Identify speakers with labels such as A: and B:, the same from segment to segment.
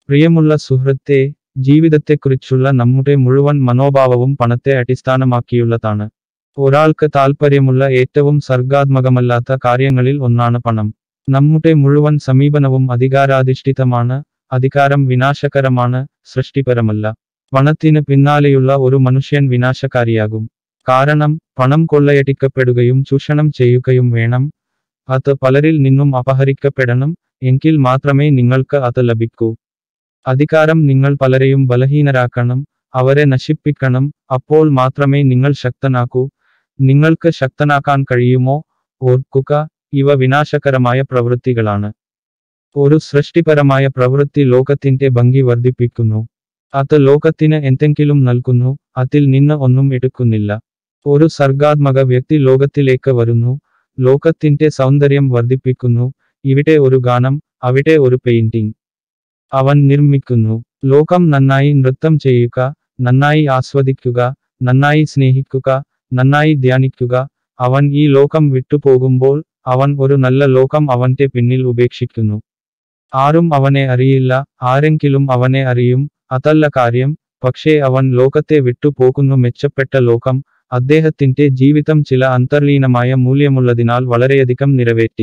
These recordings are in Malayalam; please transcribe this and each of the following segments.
A: പ്രിയമുള്ള സുഹൃത്തേ, ജീവിതത്തെക്കുറിച്ചുള്ള നമ്മുടെ മുഴുവൻ മനോഭാവവും പണത്തെ അടിസ്ഥാനമാക്കിയുള്ളതാണ്. ഒരാൾക്ക് താൽപ്പര്യമുള്ള ഏറ്റവും സർഗാത്മകമല്ലാത്ത കാര്യങ്ങളിൽ ഒന്നാണ് പണം. നമ്മുടെ മുഴുവൻ സമീപനവും അധികാരാധിഷ്ഠിതമാണ്. അധികാരം വിനാശകരമാണ്, സൃഷ്ടിപരമല്ല. പണത്തിന് പിന്നാലെയുള്ള ഒരു മനുഷ്യൻ വിനാശകാരിയാകും. കാരണം പണം കൊള്ളയടിക്കപ്പെടുകയും ചൂഷണം ചെയ്യുകയും വേണം. അത് പലരിൽ നിന്നും അപഹരിക്കപ്പെടണം, എങ്കിൽ മാത്രമേ നിങ്ങൾക്ക് അത് ലഭിക്കൂ. അധികാരം നിങ്ങൾ പലരെയും ബലഹീനരാക്കണം, അവരെ നശിപ്പിക്കണം, അപ്പോൾ മാത്രമേ നിങ്ങൾ ശക്തനാക്കൂ. നിങ്ങൾക്ക് ശക്തനാക്കാൻ കഴിയുമോ? ഓർക്കുക, ഇവ വിനാശകരമായ പ്രവൃത്തികളാണ്. ഒരു സൃഷ്ടിപരമായ പ്രവൃത്തി ലോകത്തിന്റെ ഭംഗി വർദ്ധിപ്പിക്കുന്നു. അത് ലോകത്തിന് എന്തെങ്കിലും നൽകുന്നു, അതിൽ നിന്ന് ഒന്നും എടുക്കുന്നില്ല. ഒരു സർഗാത്മക വ്യക്തി ലോകത്തിലേക്ക് വരുന്നു, ലോകത്തിന്റെ സൗന്ദര്യം വർദ്ധിപ്പിക്കുന്നു. ഇവിടെ ഒരു ഗാനം, അവിടെ ഒരു പെയിന്റിംഗ്. അവൻ നിർമ്മിക്കുന്നു. ലോകം നന്നായി നൃത്തം ചെയ്യുക, നന്നായി ആസ്വദിക്കുക, നന്നായി സ്നേഹിക്കുക, നന്നായി ധ്യാനിക്കുക. അവൻ ഈ ലോകം വിട്ടുപോകുമ്പോൾ അവൻ ഒരു നല്ല ലോകം അവന്റെ പിന്നിൽ ഉപേക്ഷിക്കുന്നു. ആരും അവനെ അറിയില്ല, ആരെങ്കിലും അവനെ അറിയും, അതല്ല കാര്യം. പക്ഷേ അവൻ ലോകത്തെ വിട്ടുപോകുന്നു. മെച്ചപ്പെട്ട ലോകം. അദ്ദേഹത്തിന്റെ ജീവിതം ചില അന്തർലീനമായ മൂല്യമുള്ളതിനാൽ വളരെയധികം നിറവേറ്റി.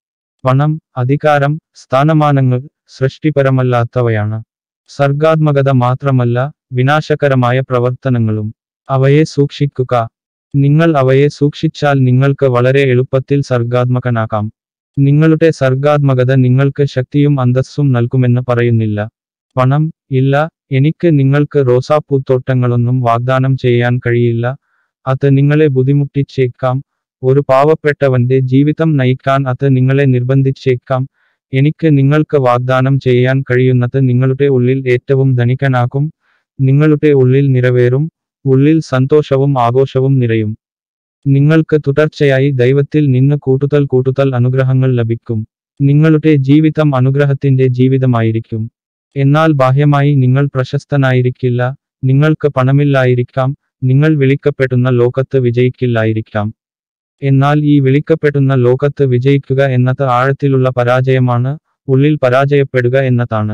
A: പണം, അധികാരം, സ്ഥാനമാനങ്ങൾ സൃഷ്ടിപരമല്ലാത്തവയാണ്. സർഗാത്മകത മാത്രമല്ല, വിനാശകരമായ പ്രവർത്തനങ്ങളും. അവയെ സൂക്ഷിക്കുക. നിങ്ങൾ അവയെ സൂക്ഷിച്ചാൽ നിങ്ങൾക്ക് വളരെ എളുപ്പത്തിൽ സർഗാത്മകനാകാം. നിങ്ങളുടെ സർഗാത്മകത നിങ്ങൾക്ക് ശക്തിയും അന്തസ്സും നൽകുമെന്ന് പറയുന്നില്ല. പണം ഇല്ല, എനിക്ക് നിങ്ങൾക്ക് റോസാപ്പൂത്തോട്ടങ്ങളൊന്നും വാഗ്ദാനം ചെയ്യാൻ കഴിയില്ല. അത് നിങ്ങളെ ബുദ്ധിമുട്ടിച്ചേക്കാം. ഒരു പാവപ്പെട്ടവന്റെ ജീവിതം നയിക്കാൻ അത് നിങ്ങളെ നിർബന്ധിച്ചേക്കാം. എനിക്ക് നിങ്ങൾക്ക് വാഗ്ദാനം ചെയ്യാൻ കഴിയുന്നത് നിങ്ങളുടെ ഉള്ളിൽ ഏറ്റവും ധനികനാകും. നിങ്ങളുടെ ഉള്ളിൽ നിറവേറും. ഉള്ളിൽ സന്തോഷവും ആഘോഷവും നിറയും. നിങ്ങൾക്ക് തുടർച്ചയായി ദൈവത്തിൽ നിന്ന് കൂടുതൽ അനുഗ്രഹങ്ങൾ ലഭിക്കും. നിങ്ങളുടെ ജീവിതം അനുഗ്രഹത്തിന്റെ ജീവിതമായിരിക്കും. എന്നാൽ ബാഹ്യമായി നിങ്ങൾ പ്രശസ്തനായിരിക്കില്ല. നിങ്ങൾക്ക് പണമില്ലായിരിക്കാം. നിങ്ങൾ വിളിക്കപ്പെടുന്ന ലോകത്ത് വിജയിക്കില്ലായിരിക്കാം. എന്നാൽ ഈ വിളിക്കപ്പെടുന്ന ലോകത്ത് വിജയിക്കുക എന്നത് ആഴത്തിലുള്ള പരാജയമാണ്, ഉള്ളിൽ പരാജയപ്പെടുക എന്നതാണ്.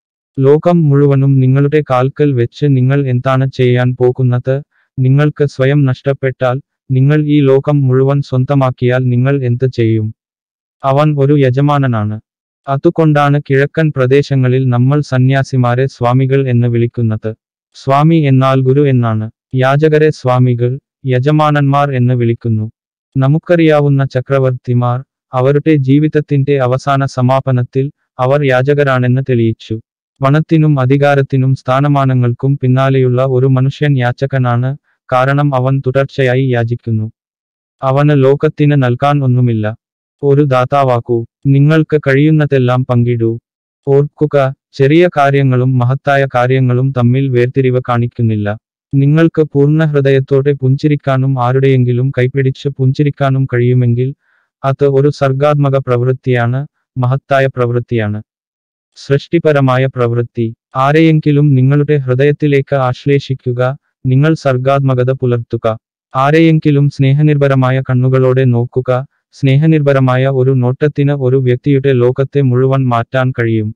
A: ലോകം മുഴുവനും നിങ്ങളുടെ കാൽക്കൽ വെച്ച് നിങ്ങൾ എന്താണ് ചെയ്യാൻ പോകുന്നത്? നിങ്ങൾക്ക് സ്വയം നഷ്ടപ്പെട്ടാൽ, നിങ്ങൾ ഈ ലോകം മുഴുവൻ സ്വന്തമാക്കിയാൽ നിങ്ങൾ എന്ത് ചെയ്യും? അവൻ ഒരു യജമാനനാണ്. അതുകൊണ്ടാണ് കിഴക്കൻ പ്രദേശങ്ങളിൽ നമ്മൾ സന്യാസിമാരെ സ്വാമികൾ എന്ന് വിളിക്കുന്നത്. സ്വാമി എന്നാൽ ഗുരു എന്നാണ്. യാചകരെ സ്വാമികൾ, യജമാനന്മാർ എന്ന് വിളിക്കുന്നു. നമുക്കറിയാവുന്ന ചക്രവർത്തിമാർ അവരുടെ ജീവിതത്തിന്റെ അവസാന സമാപനത്തിൽ അവർ യാചകരാണെന്ന് തെളിയിച്ചു. പണത്തിനും അധികാരത്തിനും സ്ഥാനമാനങ്ങൾക്കും പിന്നാലെയുള്ള ഒരു മനുഷ്യൻ യാചകനാണ്. കാരണം അവൻ തുടർച്ചയായി യാചിക്കുന്നു. അവന് ലോകത്തിന് നൽകാൻ ഒന്നുമില്ല. ഒരു ദാതാവാക്കൂ. നിങ്ങൾക്ക് കഴിയുന്നതെല്ലാം പങ്കിടൂ. ഓർക്കുക, ചെറിയ കാര്യങ്ങളും മഹത്തായ കാര്യങ്ങളും തമ്മിൽ വേർതിരിവ് കാണിക്കുന്നില്ല. നിങ്ങൾക്ക് പൂർണ്ണ ഹൃദയത്തോടെ പുഞ്ചിരിക്കാനും ആരുടെയെങ്കിലും കൈപിടിച്ച് പുഞ്ചിരിക്കാനും കഴിയുമെങ്കിൽ അത് ഒരു സർഗാത്മക പ്രവൃത്തിയാണ്, മഹത്തായ പ്രവൃത്തിയാണ്. സൃഷ്ടിപരമായ പ്രവൃത്തി. ആരെയെങ്കിലും നിങ്ങളുടെ ഹൃദയത്തിലേക്ക് ആശ്ലേഷിക്കുക. നിങ്ങൾ സർഗാത്മകത പുലർത്തുക. ആരെയെങ്കിലും സ്നേഹനിർഭരമായ കണ്ണുകളോടെ നോക്കുക. സ്നേഹനിർഭരമായ ഒരു നോട്ടത്തിന് ഒരു വ്യക്തിയുടെ ലോകത്തെ മുഴുവൻ മാറ്റാൻ കഴിയും.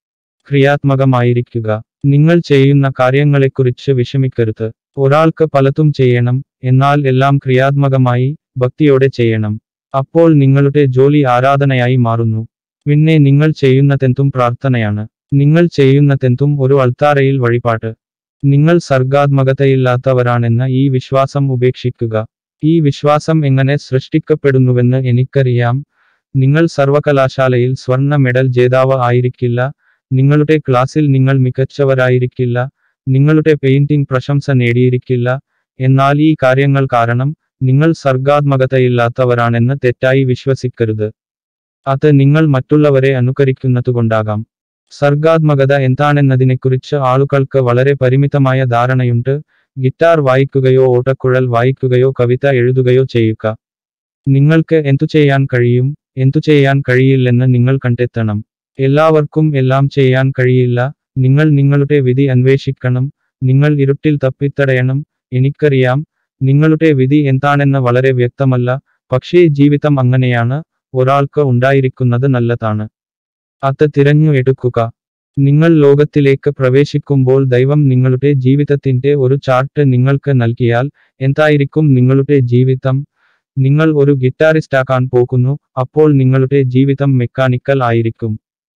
A: ക്രിയാത്മകമായിരിക്കുക. നിങ്ങൾ ചെയ്യുന്ന കാര്യങ്ങളെക്കുറിച്ച് വിഷമിക്കരുത്. ഒരാൾക്ക് പലതും ചെയ്യണം, എന്നാൽ എല്ലാം ക്രിയാത്മകമായി, ഭക്തിയോടെ ചെയ്യണം. അപ്പോൾ നിങ്ങളുടെ ജോലി ആരാധനയായി മാറുന്നു. പിന്നെ നിങ്ങൾ ചെയ്യുന്നതെന്തും പ്രാർത്ഥനയാണ്. നിങ്ങൾ ചെയ്യുന്നതെന്തും ഒരു അൾത്താരയിൽ വഴിപാട്. നിങ്ങൾ സർഗാത്മകതയില്ലാത്തവരാണെന്ന ഈ വിശ്വാസം ഉപേക്ഷിക്കുക. ഈ വിശ്വാസം എങ്ങനെ സൃഷ്ടിക്കപ്പെടുന്നുവെന്ന് എനിക്കറിയാം. നിങ്ങൾ സർവകലാശാലയിൽ സ്വർണ്ണ മെഡൽ ജേതാവ് ആയിരിക്കില്ല. നിങ്ങളുടെ ക്ലാസ്സിൽ നിങ്ങൾ മികച്ചവരായിരിക്കില്ല. നിങ്ങളുടെ പെയിന്റിംഗ് പ്രശംസ നേടിയിരിക്കില്ല. എന്നാൽ ഈ കാര്യങ്ങൾ കാരണം നിങ്ങൾ സർഗാത്മകതയില്ലാത്തവരാണെന്ന് തെറ്റായി വിശ്വസിക്കരുത്. അത് നിങ്ങൾ മറ്റുള്ളവരെ അനുകരിക്കുന്നതുകൊണ്ടാകാം. സർഗാത്മകത എന്താണെന്നതിനെക്കുറിച്ച് ആളുകൾക്ക് വളരെ പരിമിതമായ ധാരണയുണ്ട്. ഗിറ്റാർ വായിക്കുകയോ ഓടക്കുഴൽ വായിക്കുകയോ കവിത എഴുതുകയോ ചെയ്യുക. നിങ്ങൾക്ക് എന്തു ചെയ്യാൻ കഴിയും, എന്തു ചെയ്യാൻ കഴിയില്ലെന്ന് നിങ്ങൾ കണ്ടെത്തണം. എല്ലാവർക്കും എല്ലാം ചെയ്യാൻ കഴിയില്ല. നിങ്ങൾ നിങ്ങളുടെ വിധി അന്വേഷിക്കണം. നിങ്ങൾ ഇരുട്ടിൽ തപ്പിത്തടയണം. എനിക്കറിയാം, നിങ്ങളുടെ വിധി എന്താണെന്ന് വളരെ വ്യക്തമല്ല. പക്ഷേ ജീവിതം അങ്ങനെയാണ്. ഒരാൾക്ക് ഉണ്ടായിരിക്കുന്നത് നല്ലതാണ്. അത് തിരഞ്ഞു എടുക്കുക. നിങ്ങൾ ലോകത്തിലേക്ക് പ്രവേശിക്കുമ്പോൾ ദൈവം നിങ്ങളുടെ ജീവിതത്തിന്റെ ഒരു ചാർട്ട് നിങ്ങൾക്ക് നൽകിയാൽ എന്തായിരിക്കും നിങ്ങളുടെ ജീവിതം? നിങ്ങൾ ഒരു ഗിറ്റാറിസ്റ്റാക്കാൻ പോകുന്നു, അപ്പോൾ നിങ്ങളുടെ ജീവിതം മെക്കാനിക്കൽ ആയിരിക്കും.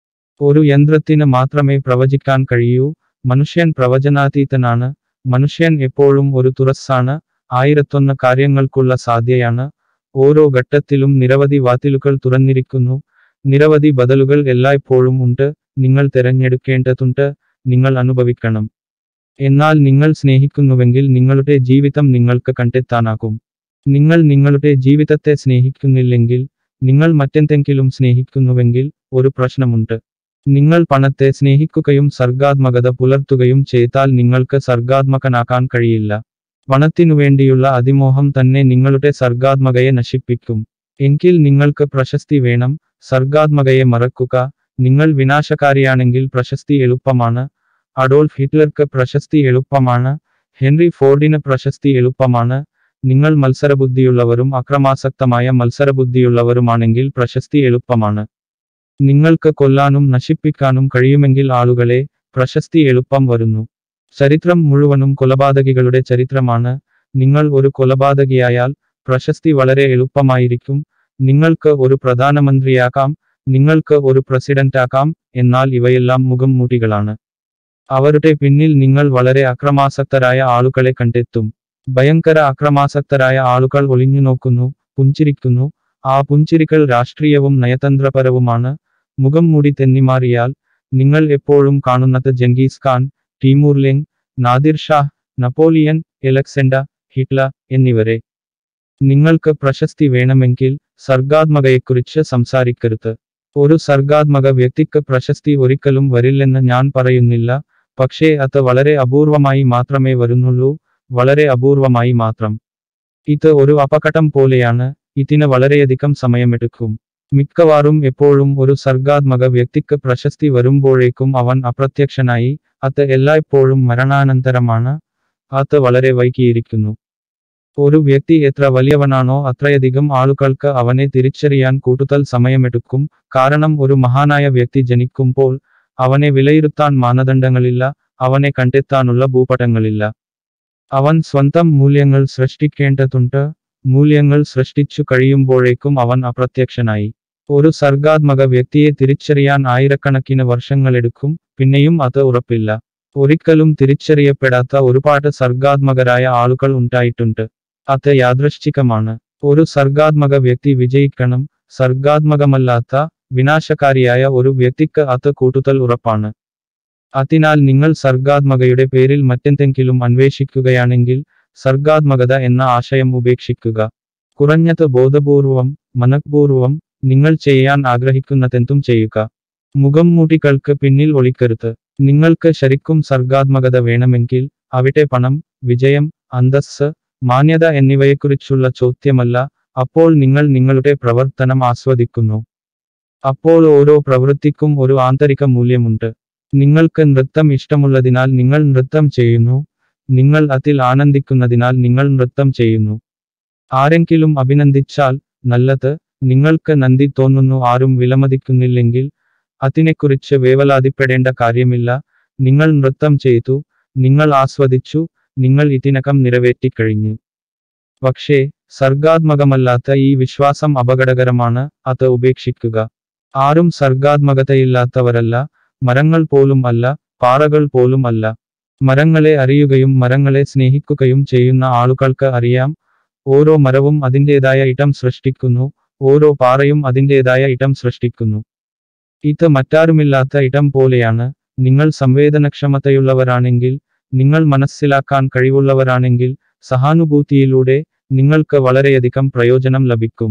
A: ഒരു യന്ത്രത്തിന് മാത്രമേ പ്രവചിക്കാൻ കഴിയൂ. മനുഷ്യൻ പ്രവചനാതീതനാണ്. മനുഷ്യൻ എപ്പോഴും ഒരു തുറസ്സാണ്. 1001 കാര്യങ്ങൾക്കുള്ള സാധ്യയാണ്. ഓരോ ഘട്ടത്തിലും നിരവധി വാതിലുകൾ തുറന്നിരിക്കുന്നു. നിരവധി ബദലുകൾ എല്ലായ്പ്പോഴും ഉണ്ട്. നിങ്ങൾ തിരഞ്ഞെടുക്കേണ്ടതുണ്ട്. നിങ്ങൾ അനുഭവിക്കണം. എന്നാൽ നിങ്ങൾ സ്നേഹിക്കുന്നുവെങ്കിൽ നിങ്ങളുടെ ജീവിതം നിങ്ങൾക്ക് കണ്ടെത്താനാകും. നിങ്ങൾ നിങ്ങളുടെ ജീവിതത്തെ സ്നേഹിക്കുന്നില്ലെങ്കിൽ, നിങ്ങൾ മറ്റെന്തെങ്കിലും സ്നേഹിക്കുന്നുവെങ്കിൽ ഒരു പ്രശ്നമുണ്ട്. നിങ്ങൾ പണത്തെ സ്നേഹിക്കുകയും സർഗാത്മകത പുലർത്തുകയും ചെയ്താൽ നിങ്ങൾക്ക് സർഗാത്മകനാക്കാൻ കഴിയില്ല. പണത്തിനുവേണ്ടിയുള്ള അതിമോഹം തന്നെ നിങ്ങളുടെ സർഗാത്മകയെ നശിപ്പിക്കും. എങ്കിൽ നിങ്ങൾക്ക് പ്രശസ്തി വേണം. സർഗാത്മകയെ മറക്കുക. നിങ്ങൾ വിനാശകാരിയാണെങ്കിൽ പ്രശസ്തി എളുപ്പമാണ്. അഡോൾഫ് ഹിറ്റ്ലർക്ക് പ്രശസ്തി എളുപ്പമാണ്. ഹെൻറി ഫോർഡിന് പ്രശസ്തി എളുപ്പമാണ്. നിങ്ങൾ മത്സരബുദ്ധിയുള്ളവരും അക്രമാസക്തമായ മത്സരബുദ്ധിയുള്ളവരുമാണെങ്കിൽ പ്രശസ്തി എളുപ്പമാണ്. നിങ്ങൾക്ക് കൊല്ലാനും നശിപ്പിക്കാനും കഴിയുമെങ്കിൽ ആളുകളെ, പ്രശസ്തി എളുപ്പം വരുന്നു. ചരിത്രം മുഴുവനും കൊലപാതകികളുടെ ചരിത്രമാണ്. നിങ്ങൾ ഒരു കൊലപാതകിയായാൽ പ്രശസ്തി വളരെ എളുപ്പമായിരിക്കും. നിങ്ങൾക്ക് ഒരു പ്രധാനമന്ത്രിയാക്കാം, നിങ്ങൾക്ക് ഒരു പ്രസിഡന്റാക്കാം. എന്നാൽ ഇവയെല്ലാം മുഖം മൂടികളാണ്. അവരുടെ പിന്നിൽ നിങ്ങൾ വളരെ അക്രമാസക്തരായ ആളുകളെ കണ്ടെത്തും. ഭയങ്കര അക്രമാസക്തരായ ആളുകൾ ഒളിഞ്ഞുനോക്കുന്നു, പുഞ്ചിരിക്കുന്നു. ആ പുഞ്ചിരികൾ രാഷ്ട്രീയവും നയതന്ത്രപരവുമാണ്. മുഖം മൂടി തെന്നിമാറിയാൽ നിങ്ങൾ എപ്പോഴും കാണുന്നത് Genghis Khan, Timur Leng, Nadir Shah, Napoleon, Alexander, Hitler എന്നിവരെ. നിങ്ങൾക്ക് പ്രശസ്തി വേണമെങ്കിൽ സർഗാത്മകയെക്കുറിച്ച് സംസാരിക്കരുത്. ഒരു സർഗാത്മക വ്യക്തിക്ക് പ്രശസ്തി ഒരിക്കലും വരില്ലെന്ന് ഞാൻ പറയുന്നില്ല. പക്ഷേ അത് വളരെ അപൂർവമായി മാത്രമേ വരുന്നുള്ളൂ. വളരെ അപൂർവമായി മാത്രം. ഇത് ഒരു അപകടം പോലെയാണ്. ഇതിന് വളരെയധികം സമയമെടുക്കും. മിക്കവാറും എപ്പോഴും ഒരു സർഗാത്മക വ്യക്തിക്ക് പ്രശസ്തി വരുമ്പോഴേക്കും അവൻ അപ്രത്യക്ഷനായി. അത് എല്ലായ്പ്പോഴും മരണാനന്തരമാണ്. അത് വളരെ വൈകിയിരിക്കുന്നു. ഒരു വ്യക്തി എത്ര വലിയവനാണോ അത്രയധികം ആളുകൾക്ക് അവനെ തിരിച്ചറിയാൻ കൂടുതൽ സമയമെടുക്കും. കാരണം ഒരു മഹാനായ വ്യക്തി ജനിക്കുമ്പോൾ അവനെ വിലയിരുത്താൻ മാനദണ്ഡങ്ങളില്ല. അവനെ കണ്ടെത്താനുള്ള ഭൂപടങ്ങളില്ല. അവൻ സ്വന്തം മൂല്യങ്ങൾ സൃഷ്ടിക്കേണ്ടതുണ്ട്. മൂല്യങ്ങൾ സൃഷ്ടിച്ചു കഴിയുമ്പോഴേക്കും അവൻ അപ്രത്യക്ഷനായി. ഒരു സർഗാത്മക വ്യക്തിയെ തിരിച്ചറിയാൻ ആയിരക്കണക്കിന് വർഷങ്ങളെടുക്കും. പിന്നെയും അത് ഉറപ്പില്ല. ഒരിക്കലും തിരിച്ചറിയപ്പെടാത്ത ഒരുപാട് സർഗാത്മകരായ ആളുകൾ ഉണ്ടായിട്ടുണ്ട്. അത് യാദൃശ്ചികമാണ്. ഒരു സർഗാത്മക വ്യക്തി വിജയിക്കണം. സർഗാത്മകമല്ലാത്ത, വിനാശകാരിയായ ഒരു വ്യക്തിക്ക് അത് കൂടുതൽ ഉറപ്പാണ്. അതിനാൽ നിങ്ങൾ സർഗാത്മകയുടെ പേരിൽ മറ്റെന്തെങ്കിലും അന്വേഷിക്കുകയാണെങ്കിൽ സർഗാത്മകത എന്ന ആശയം ഉപേക്ഷിക്കുക. കുറഞ്ഞത് ബോധപൂർവം, മനഃപൂർവം നിങ്ങൾ ചെയ്യാൻ ആഗ്രഹിക്കുന്നതെന്തും ചെയ്യുക. മുഖം മൂടികൾക്ക് പിന്നിൽ ഒളിക്കരുത്. നിങ്ങൾക്ക് ശരിക്കും സർഗാത്മകത വേണമെങ്കിൽ അവിടെ പണം, വിജയം, അന്തസ്സ്, മാന്യത എന്നിവയെക്കുറിച്ചുള്ള ചോദ്യമല്ല. അപ്പോൾ നിങ്ങൾ നിങ്ങളുടെ പ്രവർത്തനം ആസ്വദിക്കുന്നു. അപ്പോൾ ഓരോ പ്രവൃത്തിക്കും ഒരു ആന്തരിക മൂല്യമുണ്ട്. നിങ്ങൾക്ക് നൃത്തം ഇഷ്ടമുള്ളതിനാൽ നിങ്ങൾ നൃത്തം ചെയ്യുന്നു. നിങ്ങൾ അതിൽ ആനന്ദിക്കുന്നതിനാൽ നിങ്ങൾ നൃത്തം ചെയ്യുന്നു. ആരെങ്കിലും അഭിനന്ദിച്ചാൽ നല്ലത്. നിങ്ങൾക്ക് നന്ദി തോന്നുന്നു. ആരും വിലമതിക്കുന്നില്ലെങ്കിൽ അതിനെക്കുറിച്ച് വേവലാതിപ്പെടേണ്ട കാര്യമില്ല. നിങ്ങൾ നൃത്തം ചെയ്തു, നിങ്ങൾ ആസ്വദിച്ചു, നിങ്ങൾ ഇതിനകം നിറവേറ്റിക്കഴിഞ്ഞു. പക്ഷേ സർഗാത്മകമല്ലാത്ത ഈ വിശ്വാസം അപകടകരമാണ്. അത് ഉപേക്ഷിക്കുക. ആരും സർഗാത്മകതയില്ലാത്തവരല്ല. മരങ്ങൾ പോലും അല്ല, പാറകൾ പോലും അല്ല. മരങ്ങളെ അറിയുകയും മരങ്ങളെ സ്നേഹിക്കുകയും ചെയ്യുന്ന ആളുകൾക്ക് അറിയാം. ഓരോ മരവും അതിൻ്റെതായ ഇടം സൃഷ്ടിക്കുന്നു. ഓരോ പാറയും അതിൻ്റെതായ ഇടം സൃഷ്ടിക്കുന്നു. ഇത് മറ്റാരുമില്ലാത്ത ഇടം പോലെയാണ്. നിങ്ങൾ സംവേദനക്ഷമതയുള്ളവരാണെങ്കിൽ, നിങ്ങൾ മനസ്സിലാക്കാൻ കഴിവുള്ളവരാണെങ്കിൽ, സഹാനുഭൂതിയിലൂടെ നിങ്ങൾക്ക് വളരെയധികം പ്രയോജനം ലഭിക്കും.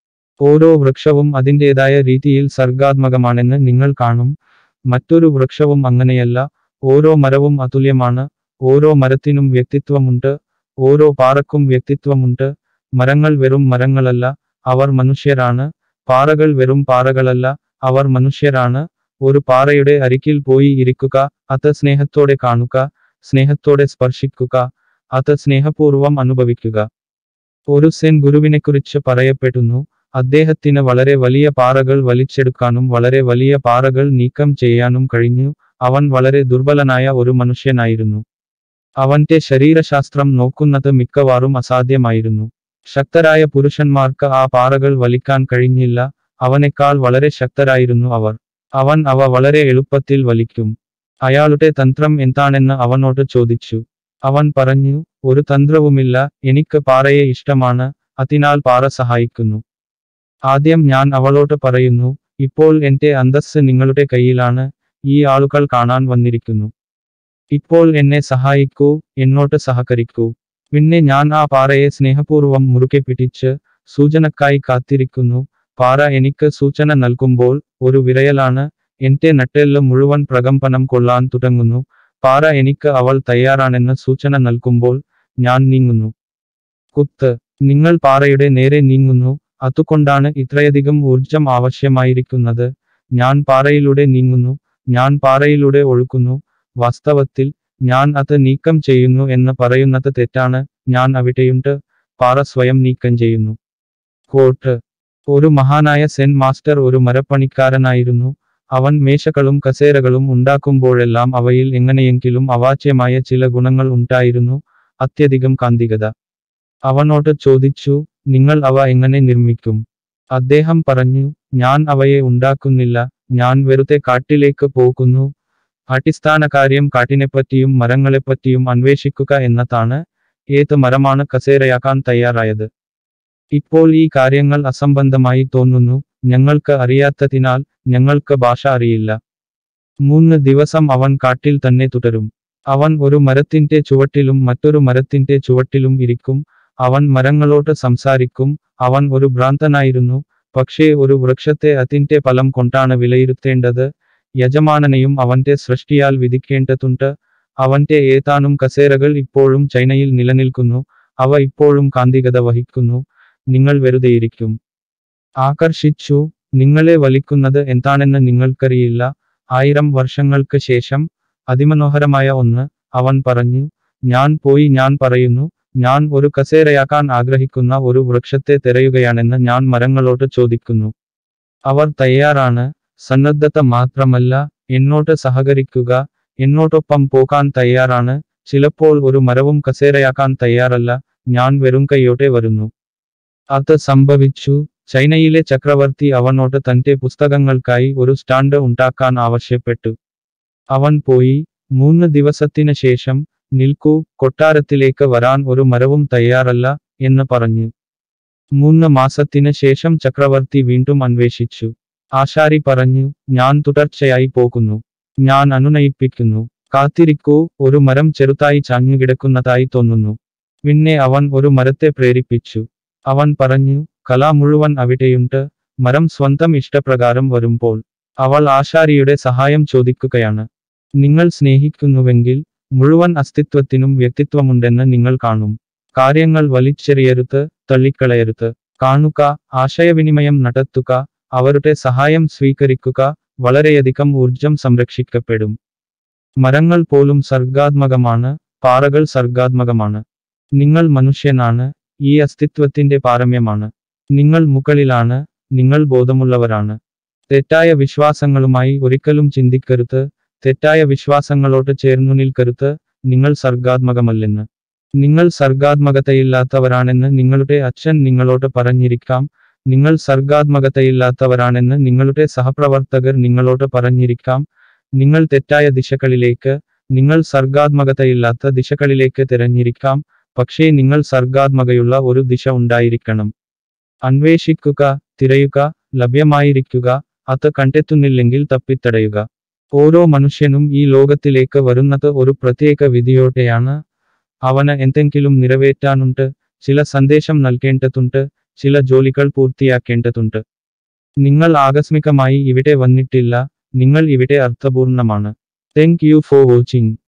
A: ഓരോ വൃക്ഷവും അതിൻ്റെതായ രീതിയിൽ സർഗാത്മകമാണെന്ന് നിങ്ങൾ കാണും. മറ്റൊരു വൃക്ഷവും അങ്ങനെയല്ല. ഓരോ മരവും അതുല്യമാണ്. ഓരോ മരത്തിനും വ്യക്തിത്വമുണ്ട്. ഓരോ പാറക്കും വ്യക്തിത്വമുണ്ട്. മരങ്ങൾ വെറും മരങ്ങളല്ല, അവർ മനുഷ്യരാണ്. പാറകൾ വെറും പാറകളല്ല, അവർ മനുഷ്യരാണ്. ഒരു പാറയുടെ അരികിൽ പോയി ഇരിക്കുക. അത് സ്നേഹത്തോടെ കാണുക, സ്നേഹത്തോടെ സ്പർശിക്കുക, അത് സ്നേഹപൂർവം അനുഭവിക്കുക. ഒരു സെൻ ഗുരുവിനെക്കുറിച്ച് പറയപ്പെടുന്നു, അദ്ദേഹത്തിന് വളരെ വലിയ പാറകൾ വലിച്ചെടുക്കാനും വളരെ വലിയ പാറകൾ നീക്കം ചെയ്യാനും കഴിഞ്ഞു. അവൻ വളരെ ദുർബലനായ ഒരു മനുഷ്യനായിരുന്നു. അവന്റെ ശരീരശാസ്ത്രം നോക്കുന്നത് മിക്കവാറും അസാധ്യമായിരുന്നു. ശക്തരായ പുരുഷന്മാർക്ക് ആ പാറകൾ വലിക്കാൻ കഴിഞ്ഞില്ല, അവനേക്കാൾ വളരെ ശക്തരായിരുന്നു അവർ. അവൻ അവ വളരെ എളുപ്പത്തിൽ വലിക്കും. അയാളുടെ തന്ത്രം എന്താണെന്ന് അവനോട് ചോദിച്ചു. അവൻ പറഞ്ഞു, ഒരു തന്ത്രവുമില്ല, എനിക്ക് പാറയെ ഇഷ്ടമാണ്, അതിനാൽ പാറ സഹായിക്കുന്നു. ആദ്യം ഞാൻ അവളോട് പറയുന്നു, ഇപ്പോൾ എന്റെ അന്തസ്സ് നിങ്ങളുടെ കയ്യിലാണ്, ഈ ആളുകൾ കാണാൻ വന്നിരിക്കുന്നു. ഇപ്പോൾ എന്നെ സഹായിക്കൂ, എന്നോട് സഹകരിക്കൂ. പിന്നെ ഞാൻ ആ പാറയെ സ്നേഹപൂർവ്വം മുറുകെ പിടിച്ച് സൂചനക്കായി കാത്തിരിക്കുന്നു. പാറ എനിക്ക് സൂചന നൽകുമ്പോൾ ഒരു വിറയലാണ്, എന്റെ നട്ടെല്ല് മുഴുവൻ പ്രകമ്പനം കൊള്ളാൻ തുടങ്ങുന്നു. പാറ എനിക്ക് അവൾ തയ്യാറാണെന്ന് സൂചന നൽകുമ്പോൾ ഞാൻ നീങ്ങുന്നു. കുത്ത്. നിങ്ങൾ പാറയുടെ നേരെ നീങ്ങുന്നു, അതുകൊണ്ടാണ് ഇത്രയധികം ഊർജം ആവശ്യമായിരിക്കുന്നത്. ഞാൻ പാറയിലൂടെ നീങ്ങുന്നു, ഞാൻ പാറയിലൂടെ ഒഴുകുന്നു. വാസ്തവത്തിൽ ഞാൻ അത് നീക്കം ചെയ്യുന്നു എന്ന് പറയുന്നത് തെറ്റാണ്, ഞാൻ അവിടെയുണ്ട്, പാറ സ്വയം നീക്കം ചെയ്യുന്നു. കോട്ട്. ഒരു മഹാനായ സെൻ മാസ്റ്റർ ഒരു മരപ്പണിക്കാരനായിരുന്നു. അവൻ മേശകളും കസേരകളും ഉണ്ടാക്കുമ്പോഴെല്ലാം അവയിൽ എങ്ങനെയെങ്കിലും അവാച്യമായ ചില ഗുണങ്ങൾ ഉണ്ടായിരുന്നു, അത്യധികം കാന്തികത. അവനോട് ചോദിച്ചു, നിങ്ങൾ അവ എങ്ങനെ നിർമ്മിക്കും? അദ്ദേഹം പറഞ്ഞു, ഞാൻ അവയെ ഉണ്ടാക്കുന്നില്ല, ഞാൻ വെറുതെ കാട്ടിലേക്ക് പോകുന്നു. അടിസ്ഥാന കാര്യം കാട്ടിനെപ്പറ്റിയും മരങ്ങളെപ്പറ്റിയും അന്വേഷിക്കുക എന്നതാണ്. ഏത് മരമാണ് കസേരയാക്കാൻ തയ്യാറായത്? ഇപ്പോൾ ഈ കാര്യങ്ങൾ അസംബന്ധമായി തോന്നുന്നു, ഞങ്ങൾക്ക് അറിയാത്തതിനാൽ, ഞങ്ങൾക്ക് ഭാഷ അറിയില്ല. 3 ദിവസം അവൻ കാട്ടിൽ തന്നെ തുടരും. അവൻ ഒരു മരത്തിന്റെ ചുവട്ടിലും മറ്റൊരു മരത്തിന്റെ ചുവട്ടിലും ഇരിക്കും. അവൻ മരങ്ങളോട് സംസാരിക്കും. അവൻ ഒരു ഭ്രാന്തനായിരുന്നു, പക്ഷേ ഒരു വൃക്ഷത്തെ അതിന്റെ ഫലം കൊണ്ടാണ് വിലയിരുത്തേണ്ടത്. യജമാനനെയും അവന്റെ സൃഷ്ടിയാൽ വിധിക്കേണ്ടതുണ്ട്. അവന്റെ ഏതാനും കസേരകൾ ഇപ്പോഴും ചൈനയിൽ നിലനിൽക്കുന്നു, അവ ഇപ്പോഴും കാന്തികത വഹിക്കുന്നു. നിങ്ങൾ വെറുതെയിരിക്കും. ആകർഷിച്ചു. നിങ്ങളെ വലിക്കുന്നത് എന്താണെന്ന് നിങ്ങൾക്കറിയില്ല. 1000 വർഷങ്ങൾക്ക് ശേഷം അതിമനോഹരമായ ഒന്ന്. അവൻ പറഞ്ഞു, ഞാൻ പറയുന്നു, ഞാൻ ഒരു കസേരയാക്കാൻ ആഗ്രഹിക്കുന്ന ഒരു വൃക്ഷത്തെ തിരയുകയാണെന്ന് ഞാൻ മരങ്ങളോട് ചോദിക്കുന്നു. അവർ തയ്യാറാണ്, സന്നദ്ധത മാത്രമല്ല, എന്നോട് സഹകരിക്കുക, എന്നോടൊപ്പം പോകാൻ തയ്യാറാണ്. ചിലപ്പോൾ ഒരു മരവും കസേരയാക്കാൻ തയ്യാറല്ല, ഞാൻ വെറും കൈയോടെ വരുന്നു. അത് സംഭവിച്ചു. ചൈനയിലെ ചക്രവർത്തി അവനോട് തന്റെ പുസ്തകങ്ങൾക്കായി ഒരു സ്റ്റാൻഡ് ഉണ്ടാക്കാൻ ആവശ്യപ്പെട്ടു. അവൻ പോയി. 3 ദിവസത്തിന് ശേഷം, നിൽക്കൂ, കൊട്ടാരത്തിലേക്ക് വരാൻ ഒരു മരവും തയ്യാറല്ല എന്ന് പറഞ്ഞു. 3 മാസത്തിന് ശേഷം ചക്രവർത്തി വീണ്ടും അന്വേഷിച്ചു. ആശാരി പറഞ്ഞു, ഞാൻ തുടർച്ചയായി പോകുന്നു, ഞാൻ അനുനയിപ്പിക്കുന്നു, കാത്തിരിക്കൂ, ഒരു മരം ചെറുതായി ചാഞ്ഞുകിടക്കുന്നതായി തോന്നുന്നു. പിന്നെ അവൻ ഒരു മരത്തെ പ്രേരിപ്പിച്ചു. അവൻ പറഞ്ഞു, കല മുഴുവൻ അവിടെയുണ്ട്, മരം സ്വന്തം ഇഷ്ടപ്രകാരം വരുമ്പോൾ. അവൾ ആശാരിയുടെ സഹായം ചോദിക്കുകയാണ്. നിങ്ങൾ സ്നേഹിക്കുന്നുവെങ്കിൽ മുഴുവൻ അസ്തിത്വത്തിനും വ്യക്തിത്വമുണ്ടെന്ന് നിങ്ങൾ കാണും. കാര്യങ്ങൾ വലിച്ചെറിയരുത്, തള്ളിക്കളയരുത്. കാണുക, ആശയവിനിമയം നടത്തുക, അവരുടെ സഹായം സ്വീകരിക്കുക, വളരെയധികം ഊർജം സംരക്ഷിക്കപ്പെടും. മരങ്ങൾ പോലും സർഗാത്മകമാണ്, പാറകൾ സർഗാത്മകമാണ്. നിങ്ങൾ മനുഷ്യനാണ്, ഈ അസ്തിത്വത്തിന്റെ പാരമ്യമാണ്. നിങ്ങൾ മുകളിലാണ്, നിങ്ങൾ ബോധമുള്ളവരാണ്. തെറ്റായ വിശ്വാസങ്ങളുമായി ഒരിക്കലും ചിന്തിക്കരുത്, തെറ്റായ വിശ്വാസങ്ങളോട് ചേർന്നു നിൽക്കരുത്. നിങ്ങൾ സർഗാത്മകമല്ലെന്ന്, നിങ്ങൾ സർഗാത്മകതയില്ലാത്തവരാണെന്ന് നിങ്ങളുടെ അച്ഛൻ നിങ്ങളോട് പറഞ്ഞിരിക്കാം. നിങ്ങൾ സർഗാത്മകതയില്ലാത്തവരാണെന്ന് നിങ്ങളുടെ സഹപ്രവർത്തകർ നിങ്ങളോട് പറഞ്ഞിരിക്കാം. നിങ്ങൾ തെറ്റായ ദിശകളിലേക്ക്, നിങ്ങൾ സർഗാത്മകതയില്ലാത്ത ദിശകളിലേക്ക് തിരഞ്ഞിരിക്കാം. പക്ഷേ നിങ്ങൾ സർഗാത്മകയുള്ള ഒരു ദിശ ഉണ്ടായിരിക്കണം. അന്വേഷിക്കുക, തിരയുക, ലഭ്യമായിരിക്കുക, അത് കണ്ടെത്തുന്നില്ലെങ്കിൽ തപ്പിത്തടയുക. ഓരോ മനുഷ്യനും ഈ ലോകത്തിലേക്ക് വരുന്നത് ഒരു പ്രത്യേക വിധിയോടെയാണ്. അവന് എന്തെങ്കിലും നിറവേറ്റാനുണ്ട്, ചില സന്ദേശം നൽകേണ്ടതുണ്ട്, ചില ജോലികൾ പൂർത്തിയാക്കേണ്ടതുണ്ട്. നിങ്ങൾ ആകസ്മികമായി ഇവിടെ വന്നിട്ടില്ല, നിങ്ങൾ ഇവിടെ അർത്ഥപൂർണമാണ്. Thank you for watching.